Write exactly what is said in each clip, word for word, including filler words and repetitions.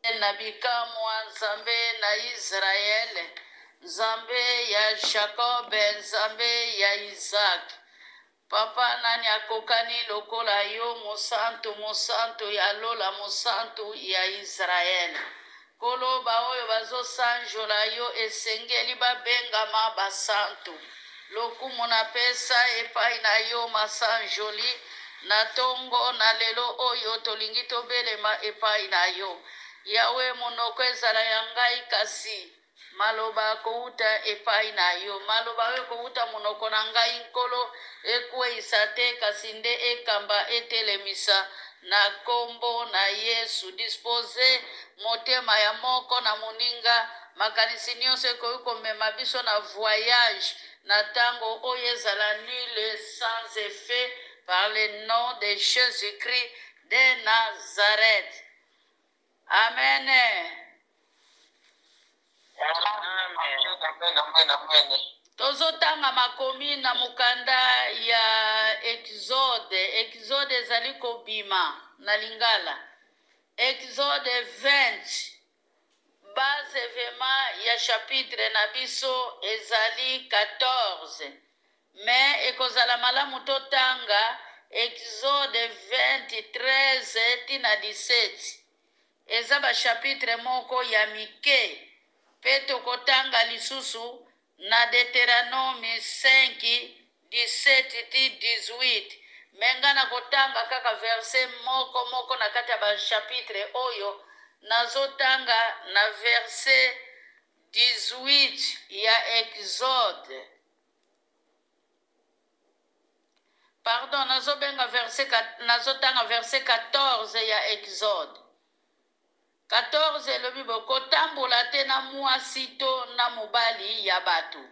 na bikamwa nzambe na Israel, nzambe ya Jacob, nzambe ya Isaac. Papa nani akokani lokola yo mosantu mosantu ya lola mosantu ya Israel. Koloba oyo bazo sanjola yo esengeli babengama basantu. Lokumu na pesa epai na yo masanjoli na tongo na lelo oyo tolingi tobelema epai na yo. Yawe monoko ezala ya ngai kasi maloba kouta epai na yo. Maloba oyo kouta monoko na ngai nkolo ekweyisa te kasi nde ekamba etelemisa na kombo na Yesu. Dispose motema ya moko na moninga makanisi nyonso ekoki komema biso na voyage na tango oyo ezala nul sans effet par le nom de Jésus-Christ de Nazareth. Amen. Amen, amen, amen. Tozotanga makomi na mukanda ya Exode. Exode ezali kobima na lingala. Exode vingt. Base vema ya chapitre na biso ezali quatorze. Mais ekozala malamu totanga Exode vingt, treize tina dix-sept. Eza ba chapitre moko ya mike. Pe tokotanga lisusu na Deutéronome cinq, dix-sept ti dix-huit. Mengana kotanga kaka verse moko moko na kati ya ba chapitre oyo. Nazotanga na verse dix-huit ya Exode. Pardon, nazobenga verse nazotanga verse quatorze ya Exode. quatorze lobi bokotambola te na mwasi to na mobali ya batu.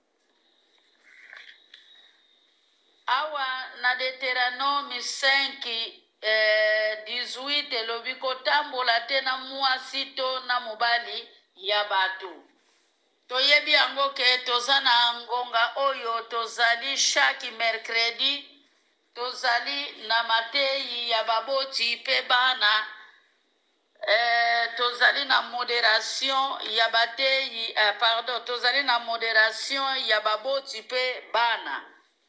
Awa na Deutéronome cinq, eh, dix-huit lobi kotambola te na mwasi to na mobali ya batu. Toyebi yango ke tozana ngonga oyo tozali chaque mercredi. Tozali na mateyi ya baboti pe bana. Eh, tozali na modération ya bateyi, eh, pardon, tozali na modération ya baboti pe bana.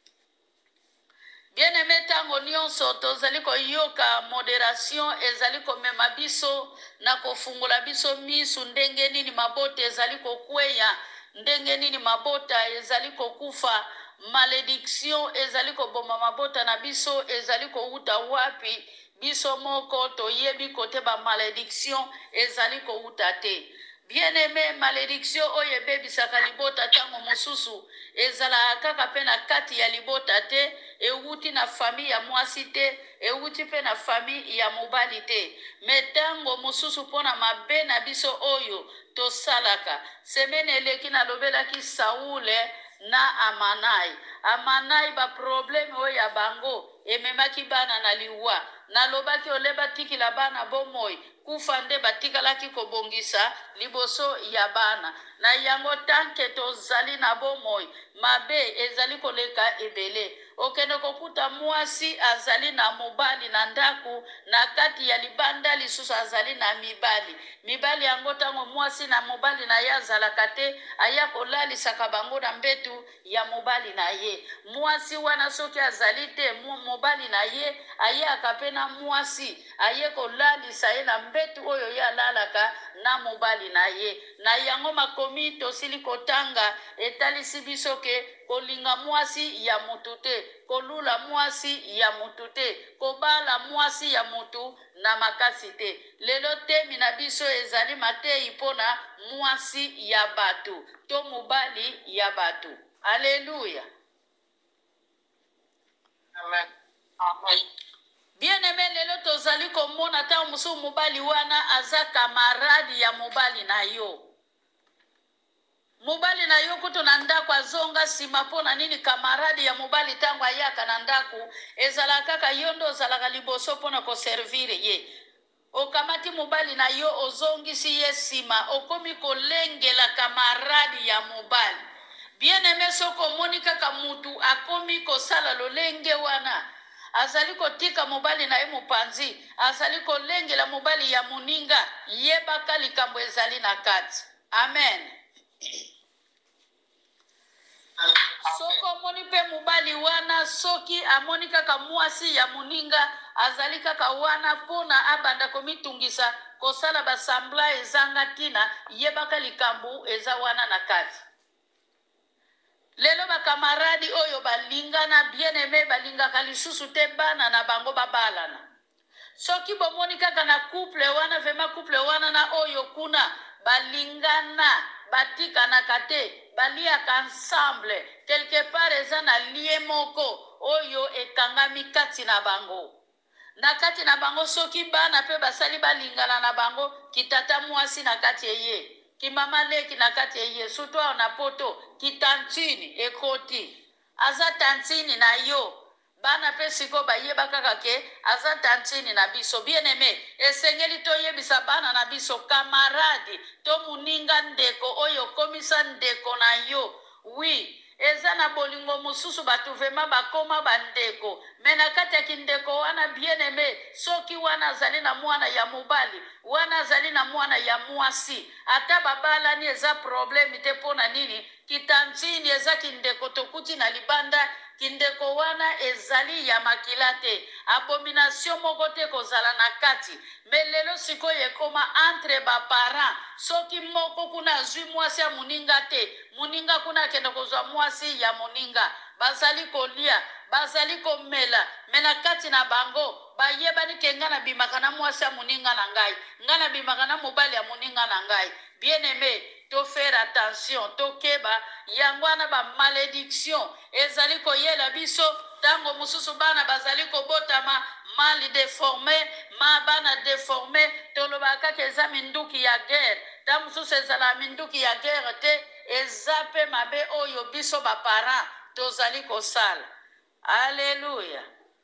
Bien aimé tango nyonso tozali koyoka modération ezali komema biso na kofungula biso misu ndenge nini mabota ezali kokweya, ndenge nini mabota ezali kokufa, malédiction ezali koboma mabota na biso ezali kouta wapi. Biso moko toyebi kote ba malédiction ezali kouta te. Bien aimé, malédiction oyo ebebisaka libota tango mosusu ezala kaka pe na kati ya libota te, euti na famille ya mwasi te, euti pe na famille ya mobali te. Metango mosusu pona mabe na biso oyo tosalaka. Semene eleki na lobelaki Saule na Amanai. Amanai ba problème oyo ya bango ememaki bana na liwa. Na lobaki oleba tikila bana bomoi kufa nde batikalaki kobongisa liboso ya bana. Na yango tanke tozali na bomoi mabe ezali koleka ebele. Okende kokuta mwasi azali na mobali na ndaku na kati ya libanda lisusu azali na mibali. Mibali yango tango mwasi na mobali na ye azalaka te aya kolalisaka bango na mbetu ya mobali na ye. Mwasi wana soki azali te mobali na ye ayaka pe na mwasi aye kolalisa ye na mbetu oyo ya lalaka na mobali na ye. Na yango makomi tosili kotanga etalisi biso ke kolinga mwasi ya mutu te, kolula mwasi ya mutu te, kobala mwasi ya mutu na makasi te. Lelo temi na biso ezali mateyi pona mwasi ya batu to mobali ya batu. Alléluia. Amen. Amen. Bien aimé, lelo tozali komona ta musu mobali wana aza kamaradi ya mobali na yo. Mobali na yo kuto na ndako azonga sima pona nini kamaradi ya mobali tango ayaka na ndako ezala kaka yondo ozalaka liboso pona ko servir ye. Okamati mobali na yo ozongisi ye sima okomi kolengela kamaradi ya mobali. Bien aimé, soko moni kaka mutu akomi kosala lolenge wana azali kotika mobali na ye mopanzi, azali kolengela mobali ya moninga, yebaka likambo ezali na kati. Amen. Soko omoni pe mobali wana, soki amoni kaka mwasi ya moninga, azali kaka wana pona abanda komitungisa kosala basambla ezanga tina, yebaka likambo eza wana na kati. Lelo bakamaradi oyo balingana bien-aimé balingaka lisusu te bana na bango babalana. Soki bomoni kaka na couple wana, vema couple wana na oyo kuna balingana, batika na kate, baliaka ensemble, quelque part eza na lie moko oyo ekangami kati na bango. Na kati na bango soki bana pe basali balingana na bango, kitata mwasi na kati eye, ki mama leki na kati eye, sutwa na poto, ki tantini ekoti, aza tantini na yo, bana pe siko bayeba kaka ke aza tantini na biso. Bien-aimé, esengeli to yebisa bana na biso, kamaradi to muninga ndeko oyo komisa ndeko na yo. Oui, eza na bolingo mususu batu vema bakoma bandeko, mena kati ya kindeko wana bien-aimé, soki wana azali na mwana ya mobali, wana azali na mwana ya mwasi, ata babala ni eza problemi te pona nini, kitantini eza kindeko tokuti na libanda, kindeko wana ezali ya makilate, abomination moko te kozala na kati. Melelo siko yekoma entre ba parents, soki moko kuna zui mwasi ya muninga te, muninga kuna kende kozwa mwasi ya muninga, bazali kolia, bazali komela, mena kati na bango, bayeba ni kenga na bimaka na mwasi ya muninga na ngai, nga na bimaka na mobali ya muninga na ngai. Bien-aimé, to faire attention, to keba, yangwana ba malédiction, ezali koyela biso, tango mususu bana bazali kobotama, mali déformé, ma bana déformé, tolobaka keza minduki ya guerre, tango mususu ezala minduki ya guerre te, ezape mabe oyo biso ba parents, tozali kosala. Alléluia.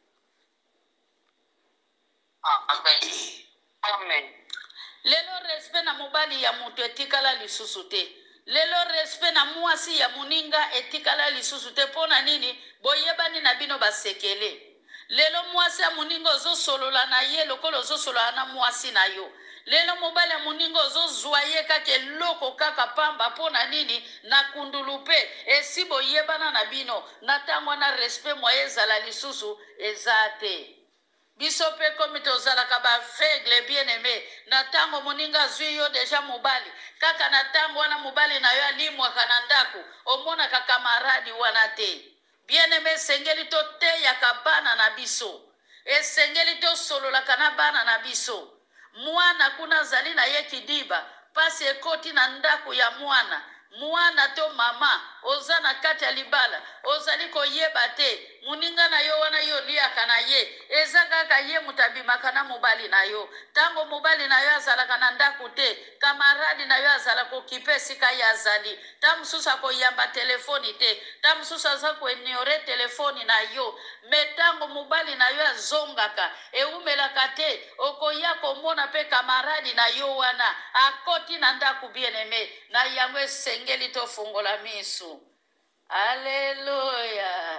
Amen. Amen. Lelo respect na mobali ya mutu etikala lisusu te. Lelo respect na mwasi ya muninga etikala lisusu te. Pona nini? Boyebani na bino basekele. Lelo mwasi ya muninga ozo solola na ye lokolo ozo solola na mwasi na yo. Lelo mobali ya muninga ozo zwaye kake loko kaka pamba pona nini na kundulupe. Esi boyebana na bino na tango na respect mwa ezala lisusu ezate. Biso pe komi tozalaka ba aveugle bien-aimé, na tango moninga zwi yo deja mobali, kaka na tango wana mobali na yo alimwaka na ndaku, omona ka kamaradi wana te. Bien-aimé, sengeli to te ya kabana na biso, esengeli to sololaka na bana na biso. Mwana kuna zali na ye kidiba, pasi ekoti na ndaku ya mwana, mwana to mama, oza na kati ya libala, ozali koyeba te, muninga na yo wana yo liaka na ye, eza kaka ye mutabimaka na mobali na yo. Tango mobali na yo azalaka na ndaku te, kamaradi na yo azala kokipe sika ya azali, ta mususa koyamba telefoni te, ta mususa aza koeniore telefoni na yo, me tango mobali na yo azongaka, eumelaka te, okoya komona pe kamaradi na yo wana, akoti na ndaku bien-aimé, na yango esengeli to fungola misu. Alléluia.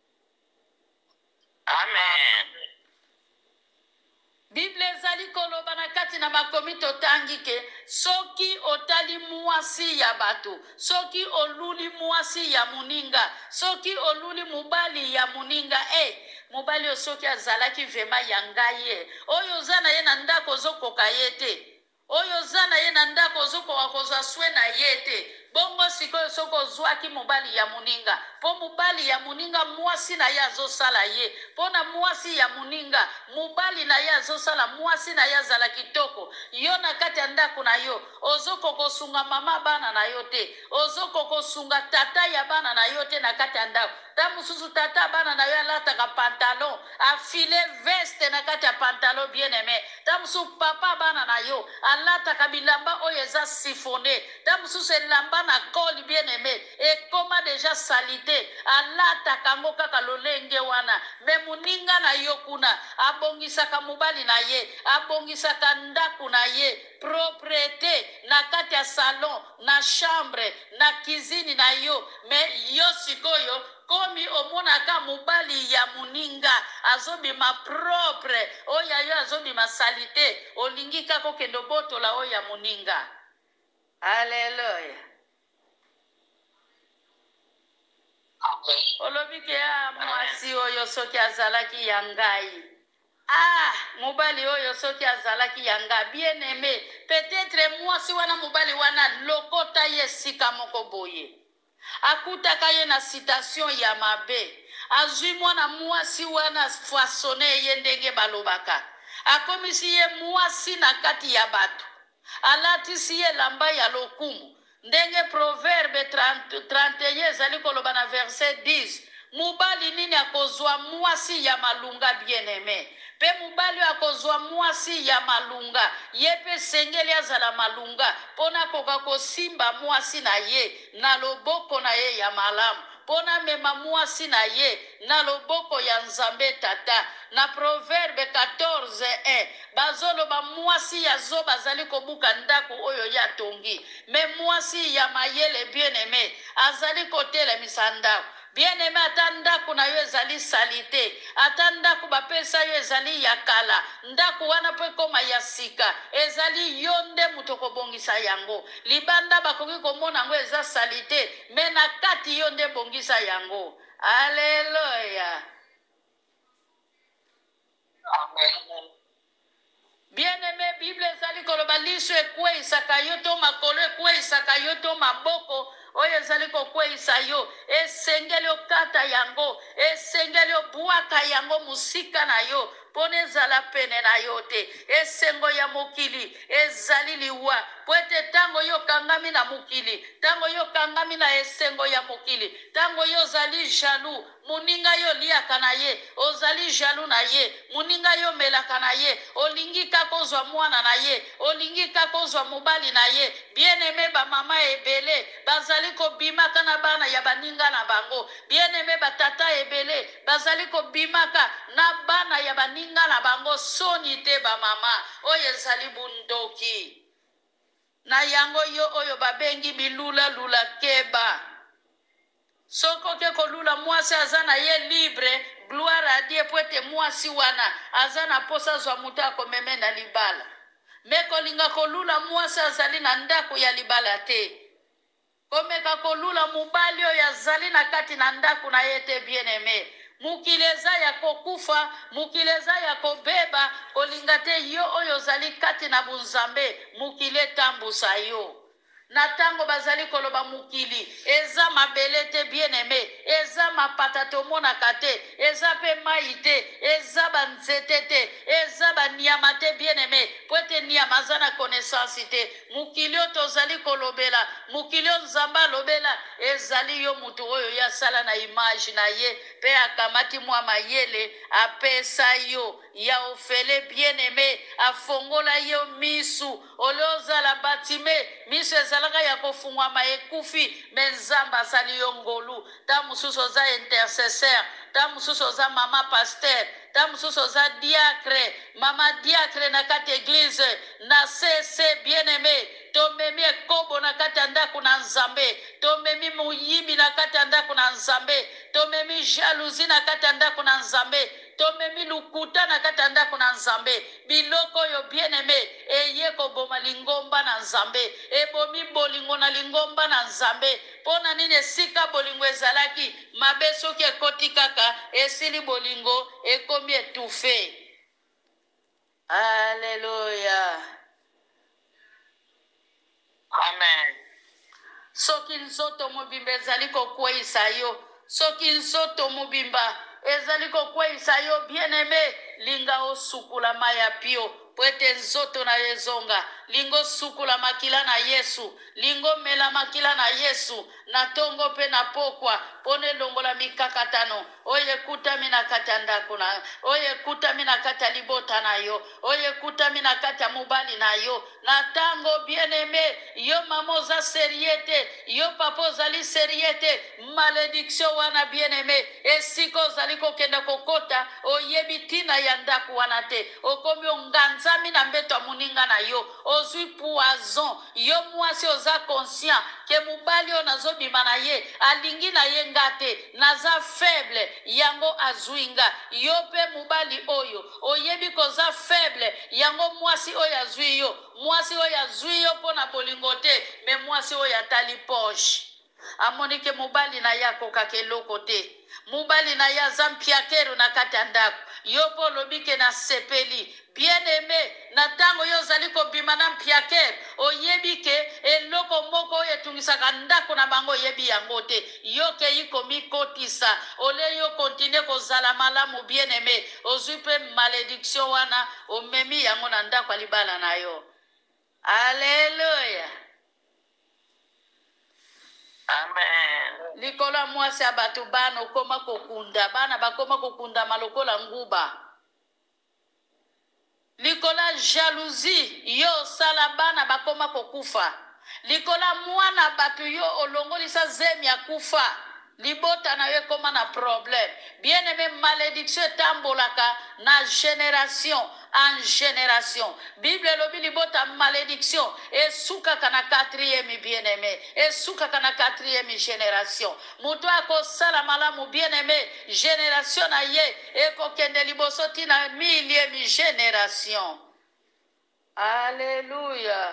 Amen. Bible ezali koloba na kati na makomi totangi ke soki otali mwasi ya bato, soki oluli mwasi ya muninga, soki oluli mubali ya muninga, eh, mubali soki azalaki vema ya ngaye, oyo zana ye na ndako zokoka yete, oyo zana ye na ndako zokoka kozwa swe na yete. Bongo sikoyo soko zwaki mobali ya muninga, po mobali ya muninga mwasi na ya azosala ye, po na mwasi ya muninga mobali na ya azosala mwasi na ya zala kitoko. Yo na kati ya ndaku na yo ozoko kosunga mama bana na yo te, ozoko kosunga tata ya bana na yo te na kati ya ndaku. Ta mususu tata bana na yo alataka pantalon, afile veste na kati ya pantalon bien-aimé. Ta mususu papa bana na yo alataka bilamba oyo eza siphonné, ta mususu elamba na koli bien-aimé, ekoma deja salite, alata kango kaka lolenge wana. Me muninga na yo kuna abongisaka mobali na ye, abongisaka ndaku na ye, propriété na kati ya salon, na chambre, na kizini na yo. Me yo sikoyo komi omonaka mobali ya muninga azobima propre oyo yo azobima salite olingi kaka okende botola oyo ya muninga. Alleluya. Amen. Olobi ke ya mwasi oyo soki azalaki ya ngai. Ah, mobali oyo soki azalaki ya ngai. Bien aimé, peut-être mwasi wana mobali wana lokota ye sika moko boye. Akutaka ye na citation ya mabe. Azwi mwana mwasi wana façonné ye ndenge balobaka. Akomisi ye mwasi na kati ya bato. Alatisi ye lamba ya lokumu. Ndenge proverbe trente et un ezali koloba na verset dix. Mubali nini akozwa mwasi ya malunga bien-aimé. Pe mubali akozwa mwasi ya malunga. Ye pe sengeli azala malunga. Pona koka kosimba mwasi na ye. Na loboko na ye ya malamu. Pona mema mwasi na ye. Na loboko ya Nzambe tata. Na proverbe quatorze un. Bazolo ba mwasi ya zo bazali kobuka ndako oyo ya tongi. Me mwasi ya mayele bien-aimé. Azali kotele misandako. Bien-aimé, ata ndako na yo ezali salite. Ata ndako bapesa yo ezali ya kala. Ndako wana po ekoma ya sika. Ezali yonde mutoko bongisa yango. Libanda bakoki komona yango eza salite. Me na kati yonde bongisa yango. Alleluia. Amen. Bien-aimé, Bible ezali koloba liso ekweisaka yo to makolo ekweisaka yo to maboko. Oyo ezali kokweisa yo. Esengeli okata yango. Esengeli obuaka yango musika na yo. Pone zala pene na yo te. Esengo ya mokili. Ezali liwa. Pwete tango yo kangami na mokili. Tango yo kangami na esengo ya mokili. Tango yo zali jaloux. Muninga yo liaka na ye. Ozali jaloux na ye. Muninga yo melaka na ye. Olingi kakozwa mwana na ye. Olingi kakozwa mobali na ye. Bien-aimé ba mama ebele. Bazali ko bimaka na bana ya baninga na bango. Bien-aimé ba tata ebele. Bazali ko bimaka na bana ya baninga na bango. Soni te ba mama. Oye zali bundoki. Na yango yo oyo babengi bilula lula keba. Soko ke kolula mwasi azana ye libre. Gloire a Dieu pwete mwasi wana. Azana posa zwa muta komeme na libala. Meko linga kolula mwasi azali na ndako ya libala te. Komeka kolula mubali oyo azali na kati na ndako na yete bien-aimé. Mukileza ya kokufa, mukileza ya kobeba, kolingate yo oyo zali kati na bunzambe, mukile tambusa yo. Na tango bazali koloba mukili, eza mabelete bien-aimé, eza mapata tomona kate, eza pe maite, eza banzetete, eza banyamate bien-aimé, pwete niyamazana connaissance te, mukilio tozali kolobela, mukilio nzamba lobela, ezali yo mutu oyo ya sala na image na ye, pe akamati mwa mayele, apesa yo, ya ofele bien-aimé, afongola yo misu, oloza la batime, misu ezalaka ya kofungwa ma ekufi, menzamba sali yo ngolu, ta mususu za intercesseur, ta mususu za mama pasteur, ta mususu za diacre, mama diacre na kati église, na sese bien-aimé, tomemi ekobo na kati ndako na Nzambe, tomemi muyimbi na kati ndako na Nzambe, tomemi jalousie na kati ndako na Nzambe, tomemi lukuta na kati ndako na Nzambe, biloko yo bien-aimé, eye koboma lingomba na Nzambe, ebomi bolingo na lingomba na Nzambe, pona nini sika bolingo ezalaki, mabe soki ekoti kaka, esili bolingo, ekomi etufe. Alléluia. Amen. Soki nzoto mobimba ezali kokweisa yo. Soki nzoto mobimba ezali kokweisa yo bien-aimé, linga osukula maya pio. Pwete nzoto na yezonga. Lingo sukula makila na Yesu. Lingo mela makila na Yesu. Na tongo pe na pokwa. Pone longola mikakatano. Oye kuta mina kata ndako na. Oye kuta mina kata libota na yo. Oye kuta mina kata mubali na yo. Na tango bien-aimé. Yo mamoza seriete. Yo papo zali seriete. Malédiction wana bien-aimé. Esiko zaliko kenda kokota. Oye bitina ya ndaku wana te. Okomi onganza mina mbeto muninga na yo. ozwi poison yo mwasi oza conscient ke mobali oyo nazobima na ye alingi na ye nga te naza faible yango azwi nga yo mpe mobali oyo oyebi koza faible yango mwasi oyo azwi yo mwasi oyo azwi yo mpo na bolingo te me mwasi oyo atali poche amoni ke mobali na ye akokaka eloko te mobali na ye aza mpiakero na kati ya ndako yo mpo olobi ke na sepeli bien aimé na ntango yo ozali kobima na mpiakero oyebi ke eloko moko oyo etungisaka ndako na bango oyebi yango te yo kei komikotisa ole yo kontine kozala malamu bien aimé ozwi mpe malédiction wana omemi yango na ndako ya libala na yo. Alléluia. Amen. Likola mwasi ya bato bana okoma kokunda bana bakoma kokunda malokola nguba. Likola jalousie yo sala bana bakoma kokufa. Likola mwana bato yo olongolisa zemi ya kufa. Libota na yo koma na problème. Bien aimé, malédiction tambolaka na génération en génération. Bible lobi libota malédiction et soukaka na quatrième bien aimé. Et soukaka na quatrième génération. Muto ako sala malamu bien aimé génération na ye eko kende liboso tina millième génération. Alléluia.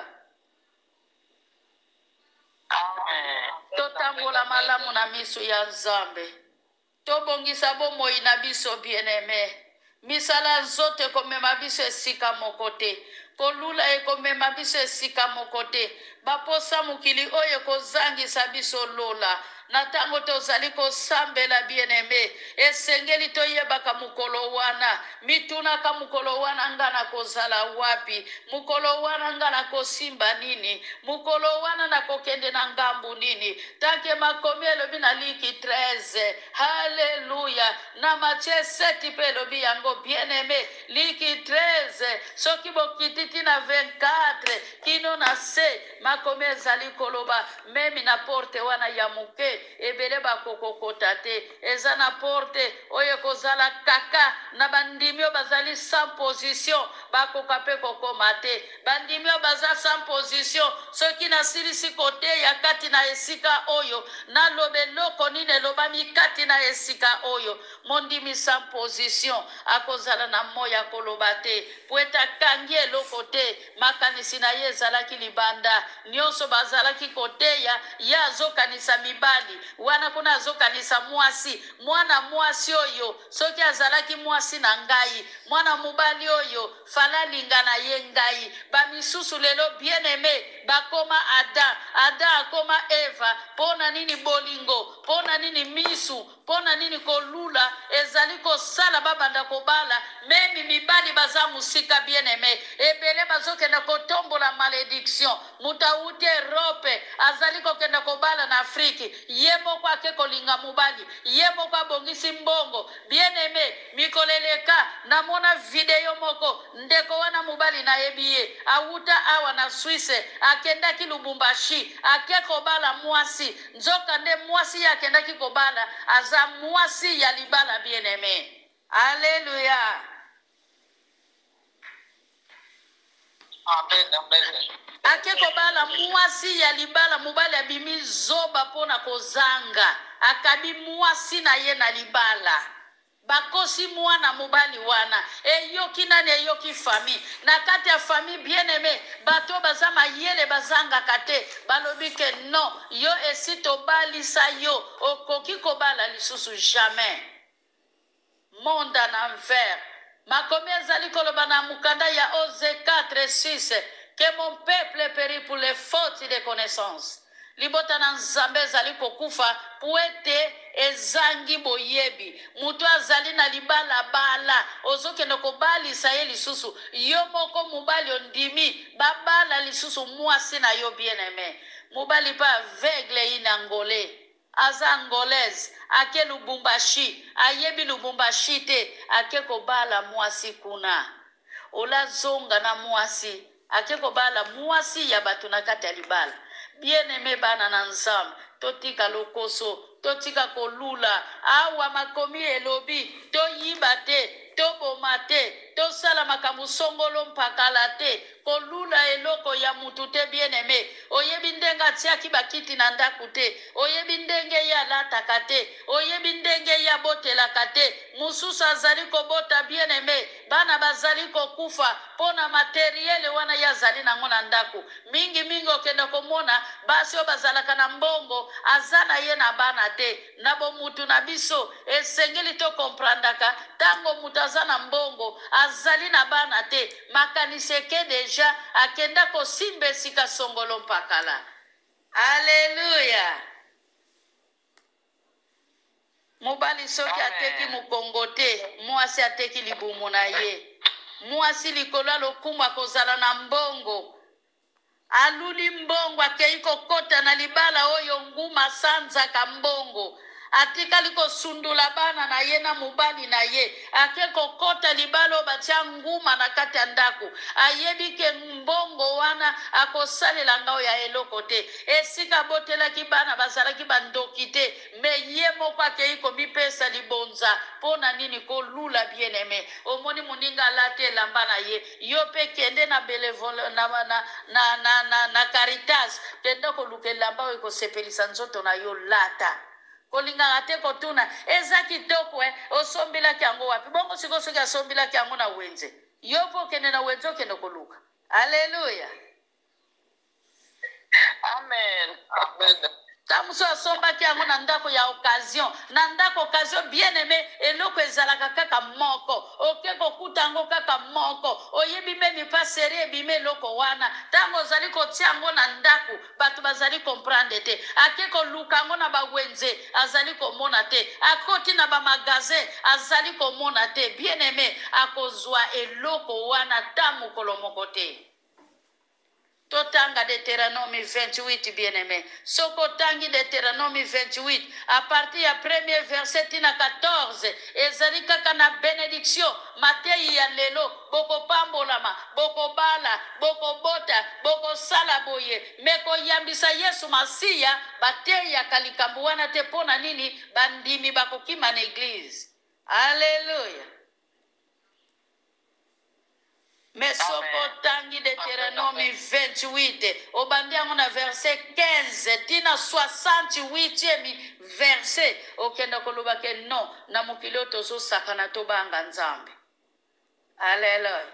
Amen. Totambola malamu na miso ya Nzambe. Tobongisa bomoi na biso bien-aimé. Misala nzote komema biso esika mokote. Kolula ekomema biso esika mokote. Baposa mukili oyo kozangisa biso lola. Na tango tozali kosambela bien-aimé. Esengeli toyebaka mukolo wana. Mitunaka mukolo wana ngana kozala wapi. Mukolo wana ngana kosimba nini. Mukolo wana na kokende na ngambu nini. Tanke makomi elobi na liki treize. Hallelujah. Na Matthieu sept pe elobi yango bien-aimé. Liki treize. Soki bokititi na vingt-quatre. Kino na se. Makomi ezali koloba. Memi na porte wana ya muke. Ebele bakokokota te eza na porte oyo kozala kaka na bandimio bazali sans position bakoka pe kokoma te bandimio baza sans position soki na silisi kote ya kati na esika oyo na lobeloko nini lobami kati na esika oyo mondimi sans position akozala na moya koloba te poeta kangi eloko te makanisi na ye ezalaki libanda nyonso bazalaki kote ya ya zokanisa mibali wana kuna azokanisa mwasi mwana mwasi oyo soki azalaki mwasi na ngai mwana mubali oyo falalinga na ye ngai bamisusu lelo bien-aimé bakoma Adam Adam akoma Eva pona nini bolingo pona nini misu pona nini kolula ezali kosala babanda kobala memi mibali baza musika bien-aimé ebele bazokenda kotombola malédiction mutauti Europe azali kokenda kobala na Afrique yemo kwa ke kolinga mubali yemo kwa bongisi mbongo bien-aimé mikoleleka namona video moko ndeko wana mubali na ebiye awuta awa na Suisse akenda ki Lubumbashi akeko bala mwasi nzoka nde mwasi yakenda ki kobala aza mwasi ya libala bien-aimé. Alléluia. Amen. Amen. Akeko bala mwasi ya libala mubali abimi zoba pona kozanga akabi mwasi na ye na libala bakosi mwana mubali wana eyoki nani eyoki fami na kati ya fami bien-aimé bato baza mayele bazanga kate balobi ke non yo esi tobalisa yo okoki kobala lisusu jamais monde en envers makomi ezali koloba na mukanda ya Osée quatre six que mon peuple périt pour les fautes de connaissance. Libota na Nzambe ezali kokufa puete ezangi boyebi mutu azali na libala bala ozokende kobalisa ye lisusu yo moko mubali ondimi babala lisusu mwasi na yo bien-aimé mubali pa aveugle inangole aza angolaise ake Lubumbashi ayebi Lubumbashi te ake kobala mwasi kuna ola zonga na mwasi ake kobala mwasi ya bato na kati ya libala bien-aimé bana na Nzambe totika lokoso totika kolula awa makomi elobi toyiba te to toboma te tosala makambo songolo mpakala te kolula eloko ya mutu te bien-aimé oyebi ndenge atiaki bakiti na ndako te oyebi ndenge ye alataka te oyebi ndenge ye abotelaka te mosusu azali kobota bien-aimé bana bazali kokufa mpo na materiele wana ye azali nango na ndako mingimingi okende komona basi oyo bazalaka na mbongo aza na ye na bana te na bomutu na biso esengeli tokomprandaka ntango mutu aza na mbongo azali na bana te makanisi eke deja akenda kosimba esika songolo mpakala. Alleluya. Mobali soki ateki mokongo te mwasi ateki libumu na ye mwasi likolo ya lokumu akozala na mbongo aluli mbongo akei kokota na libala oyo nguma sanzaka mbongo atikali kosundula bana na ye na mobali na ye ake kokota libala batia nguma na kati ya ndako ayebi ke mbongo wana akosalela ngao ya eloko te esika botelaki bana bazalaki bandoki te me ye moko akei komipesa libonza mpona nini kolula bien-aimé omoni moninga alati elamba na ye yo mpe kende na belevole na, na, na, na, na, na Caritas kende koluka elamba oyo ekosepelisa nzoto na yo lata kolingaka te kotuna eza kitoko eh osombelaki yango wapi bongo siko soki asombelaki yango na wenze yo mpo okende na wenze okende koluka. Alleluya. Amen. Amen. Tamuso asombaki yango na ndako ya occasion na ndako occasion bien-aimé eloko ezalaka kaka moko oke kokuta yango kaka moko oyebi me mipaseri ebime eloko wana ntango ozali kotia yango na ndako bato bazali comprendre te ake koluka yango na bawenze azali komona te akoti na bamagazin azali komona te bien-aimé akozwa eloko wana ta mokolo moko te. Totanga Deutéronome vingt-huit, bien-aimé. Soko tangi Deutéronome vingt-huit, à partir du premier verset tina quatorze, ezali kaka na bénédiction, matei ya lelo, boko pambolama, boko bala, boko bota, boko salaboye, meko yambisa Yesu Masiya, batei ya kalikambu wana te pona nini, bandimi bako kima na église. Alléluia. Mais soko tangi Deutéronome vingt-huit, au bandiango na verset quinze, tina soixante-huitième verset, okenda koloba ke non, na mokili tozo sakana tobanga nzambe. Alléluia.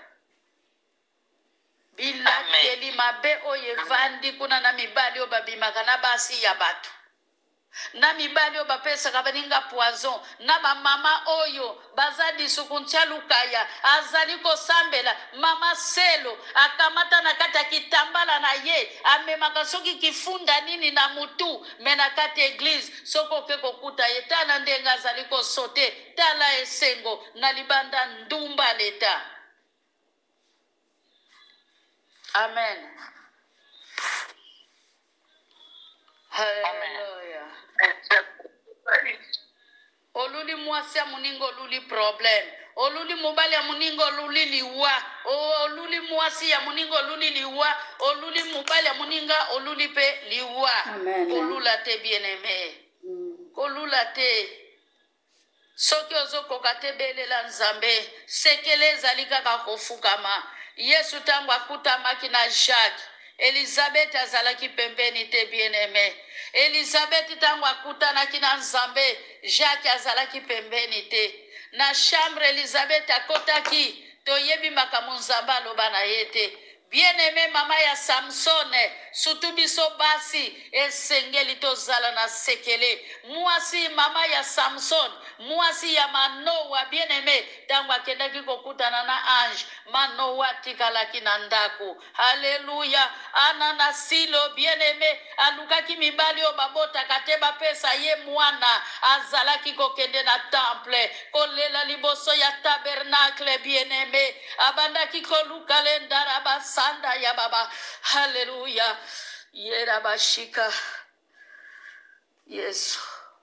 Bilakeli mabe oye vandi kuna na mibali o babimaka na basi ya batu. Na mibali o bapesaka baninga poison na ba mama oyo bazadi sukuntia lukaya azali kosambela mama selo akamata na kata kitambala na ye amemaka soki kifunda nini na mutu mena kati église soko ke kokuta ye tana ndenga azali kosote tala esengo na libanda ndumba leta. Amen. Hallelujah. Oluli mwasi ya muningo oluli problem. Oluli mobali ya muningo oluli liwa. Oluli mwasi ya muningo oluli liwa. Oluli mobali ya muninga oluli pe liwa. Kolula te bien-aimé. Kolula te. Soki ozoko kate belela nzambe. Sekele zalika kakofukama. Yesu tangu akutamaki na Jacques. Elizabeth azalaki pembeni te bien-aimé. Elizabeth tangu akutanaki na nzambe, Jacques azalaki pembeni te. Na chambre Elizabeth akotaki, toyebi makambo nzambe aloba na ye te. Bien-aimé mama ya Samson, surtout biso basi, esengeli tozala na sekele. Mwasi mama ya Samson, mwasi ya Manoa, bien-aimé, tangu akendaki kokutana na ange, Manoa tikalaki na ndako. Alléluia. Anana silo, bien-aimé, alukaki mibali o babota kateba pesa ye mwana, azalaki kokende na temple, kolela liboso ya tabernacle, bien-aimé, abandaki koluka lendara basa. Sanda ya baba. Hallelujah. Yera bashika. Yesu.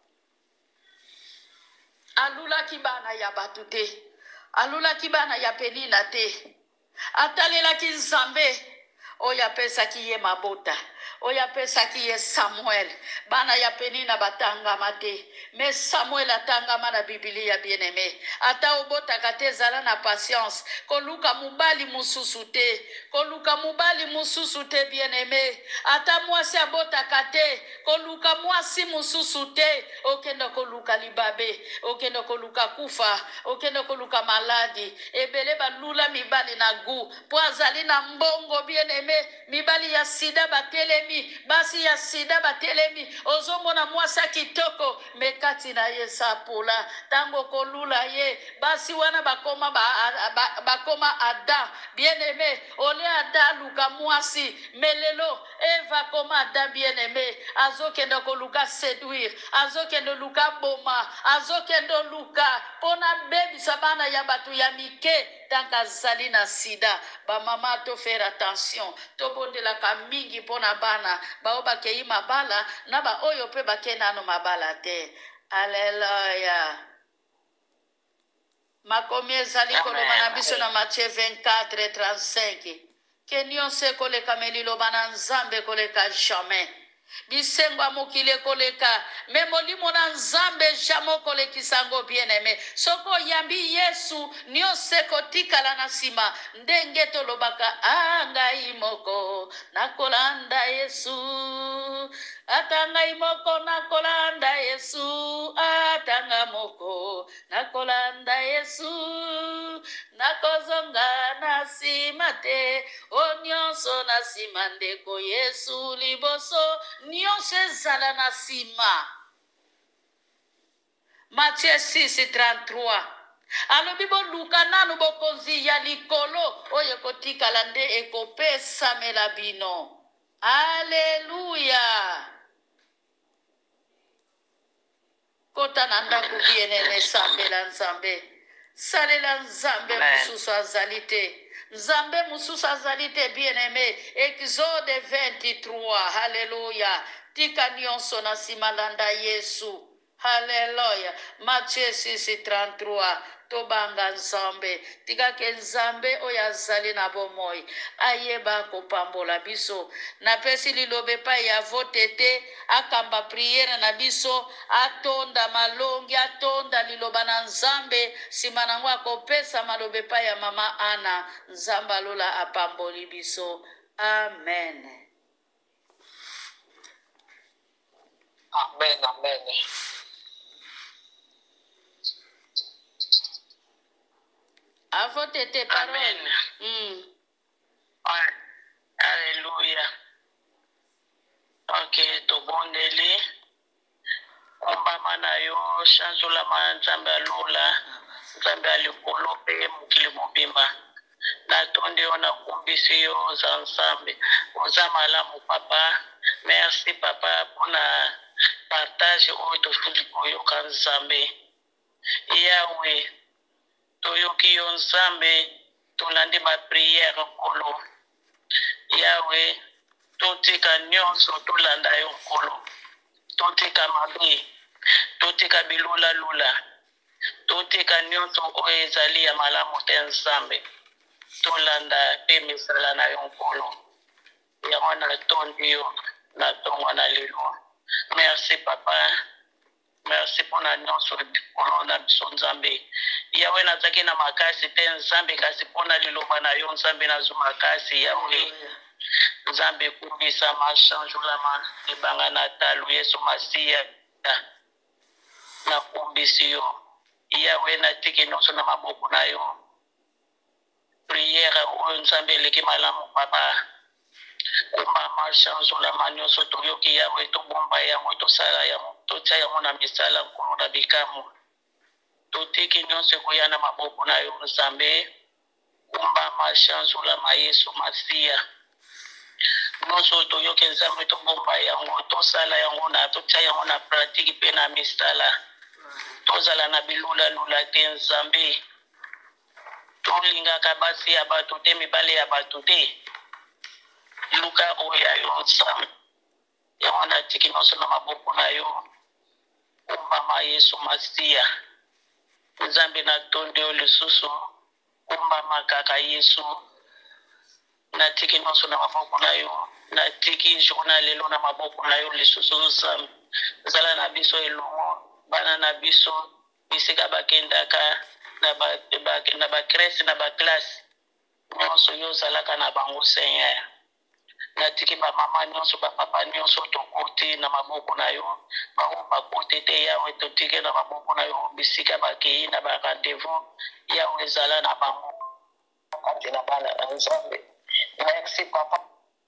Alula kibana ya batute. Alula kibana ya penina te. Atalela ki nzambe. Oya pesa ki ye mabota. oyo apesaki ye Samuel bana ya penina batangama te mais Samuel atangama na Biblia bien-aimé ata obotaka te ezala na patience koluka mobali mosusu te koluka mobali mosusu te bien-aimé ata mwasi abotaka te koluka mwasi mosusu te okende koluka libabe okende koluka kufa okende koluka maladi ebele balula mibali na gu po azali na mbongo bien-aimé mibali ya sida batelemi basi ya sida batelemi ozomona mwasi kitoko mekati na ye sapola tango kolula ye basi wana bakoma ba, ba, bakoma ada bien-aimé ole ada luka mwasi melelo eva koma ada bien-aimé azokende koluka séduire azokende luka boma azokende luka pona bebisa bana ya batu ya mike tanka zali na sida ba mama to faire attention to bondelaka mingi pona bana bao bakei mabala na ba oyo pe bakena no mabala te. Alléluia. Makomi ezali koloba na biso na Matthieu vingt-quatre trente-cinq ke nyonso ekoleka liloba na Nzambe koleka jamais bisengo ya mokili ekoleka me molimo na Nzambe jamais okolekisa yango bien-aimé soko oyambi Yesu nyonso ekotikala na nsima ndenge tolobaka ah ngai moko nakolanda Yesu ata ngai moko nakolanda Yesu ata nga moko nakolanda Yesu nakozonga na nsima te o nyonso na nsima ndeko Yesu liboso nyonso ezala na nsima. Matthieu six trente-trois alobi boluka nanu bokonzi ya likolo oyo ekotikala nde ekopesamela bino. Alléluia. Kota na ndako bien-aimé sambela Nzambe salela Nzambe mususu azali te Nzambe mususu azali te bien-aimé. Exode vingt-trois. Alléluia. Tika nyonso na nsima landa Yesu. Alléluia. Matthieu six trente-trois. Tobanga Nzambe tika ke Nzambe oyo azali na bomoi ayeba kopambola biso na pesi lilobe pa ya vote te akamba priere na biso atonda malongi atonda liloba na Nzambe sima nango akopesa malobe pa ya mama Ana Nzambe alola apamboli biso. Amen. Amen, amen. Avote tes paroles. Amen. Mm. Alléluia. Ok, tobondeli. Ombama na yo, chanzula ma Nzambe alula. Nzambe alikolo pe mukili mobimba. Natonde yo na kumbisi yo za Nzambe. Oza malamu papa. Merci papa pona partage oyo tofuli koyoka Nzambe. Yahweh. Toyoki yo Nzambe tolandi ba prière kolo. Yahweh totika nyonso tolanda yo kolo. Totika mabe, totika bilula lula. Totika nyonso oyo ezali ya malamu te Nzambe. Tolanda pe misala na yo kolo. Yango na tondi yo na tongo na lelo. Merci papa. Merci pour la nyonso kolo na biso Nzambe. Yahweh nazaki na makasi te Nzambe kasi pona liloba na yo Nzambe nazo makasi Yahweh. Nzambe kubisa machanjulama libanga na talu Yesu Masia na kumbisi yo. Yahweh natiki nyonso na maboko na yo. Prière oyo Nzambe eleki malamu papa. Kumba machanjulama nyonso toyoki Yahweh tobomba yango tosala yango totia yango na misala nkolo na bikamu. Totiki nyonso ekoyana maboko na yo Nzambe. Kumba machanjulama Yesu Masia. Nyonso toyoki Nzambe tobomba yango tosala yango na totia yango na pratique pe na misala. Tozala na bilula lula te Nzambe. Tolingaka basi ya bato te mibale ya bato te. Luka oya yo Nzambe. Yango natiki nyonso na maboko na yo. Kumba Yesu Masia. Nzambe na tondi yo lisusu. Kumba makaka Yesu. Natiki nyonso na maboko na yo. na tiki jona lelo na maboko na yo lisusu nzambe zala na biso elongo bana na biso bisika bakendaka na ba na bakrese na baklase nyonso yo ozalaka na bango Seigneur natiki bamama nyonso bapapa nyonso tokoti na maboko na yo bango bakote te yawe totike na maboko na yo bisika bakei na barendez-vous yawe ezala na bango kati na bana na nzambe. Merci papa.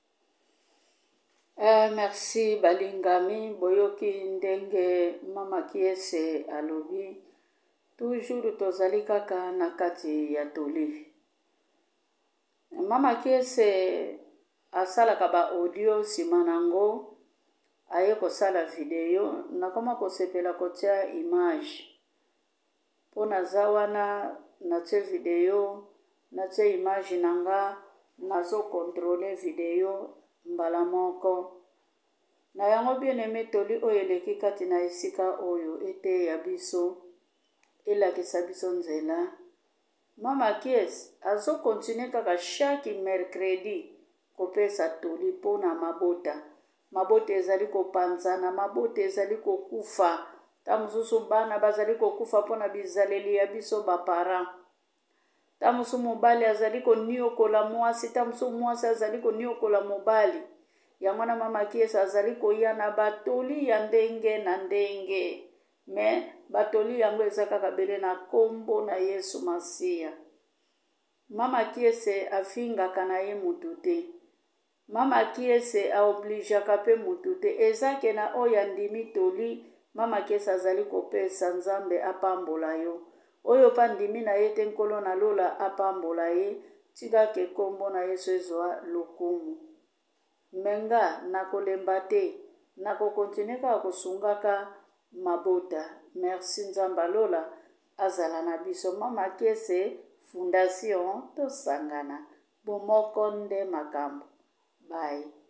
Uh, merci balingami boyoki ndenge mama Kiese alobi toujours tozali kaka na kati ya toli. Mama Kiese asalaka ba audio sima nango aye kosala video nakoma kosepela kotia image po naza wana natie video natie image nanga nazo contrôler video mbala moko na yango bien aimé toli oyo eleki kati na esika oyo ete ya biso elakisa biso nzela. Mama Kiese azo continue kaka chaque mercredi kopesa toli pona mabota mabota ezali kopanzana mabota ezali kokufa ta mosusu bana bazali kokufa pona bizaleli ya biso baparent ta mosusu mobali azali koniokola mwasi ta mosusu mwasi azali koniokola mobali yango na mama Kiese azali koya na batoli ya ndenge na ndenge me batoli yango eza kaka bele na kombo na Yesu Masiya. Mama Kiese afingaka na ye mutu te. Mama Kiese aoblijaka pe mutu te. Ezake na oyo andimi toli mama Kiese azali kopesa nzambe apambola yo. Oyo pa ndimi na ye te nkolo na lola apambola ye tikake kombo na Yesu ezwa lokumu. Menga nakolemba te nakokontinue kaka kosungaka mabota. Merci nzamba lola azala na biso. Mama Kiese Fondation tosangana bomoko nde makambo. Bye.